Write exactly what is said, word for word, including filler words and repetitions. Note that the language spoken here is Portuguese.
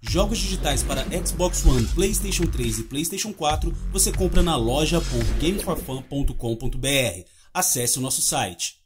Jogos digitais para Xbox One, PlayStation três e PlayStation quatro você compra na loja ponto game for fun ponto com ponto br. Acesse o nosso site.